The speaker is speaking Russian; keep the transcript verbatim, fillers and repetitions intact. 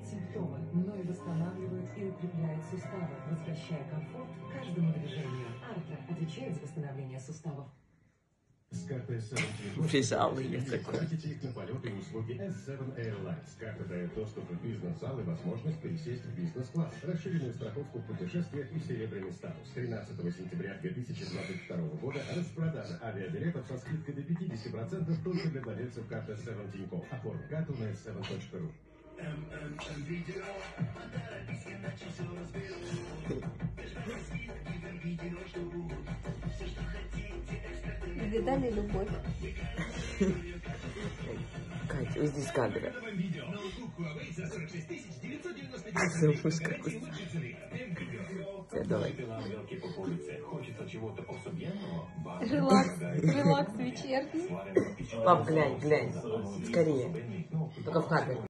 устраняет симптомы, но и восстанавливает и укрепляет суставы, возвращая комфорт каждому движению. Арта отвечает за восстановление суставов. С картой эс семь Бежал я такой. тратите их на полеты и услуги эс семь Airlines. Карта дает доступ в бизнес-зал и возможность пересесть в бизнес-класс. Расширенную страховку в путешествиях и серебряный статус. тринадцатого сентября две тысячи двадцать второго года распродажа авиабилетов со скидкой до пятидесяти процентов только для владельцев карты эс семь Тинькофф. Оформи карту на эс семь точка ру. Видали любовь? Катя, уйди с кадра. Давай. Релакс, релакс вечерний. Пап, глянь, глянь. Скорее. Только в кадр.